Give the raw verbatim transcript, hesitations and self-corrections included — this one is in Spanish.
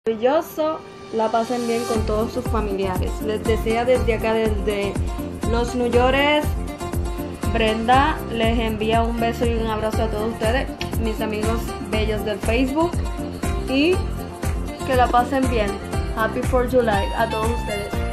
maravilloso, la pasen bien con todos sus familiares. Les desea desde acá, desde los New Yorkers, Brenda les envía un beso y un abrazo a todos ustedes, mis amigos bellos del Facebook, y que la pasen bien. Happy fourth of July a todos ustedes.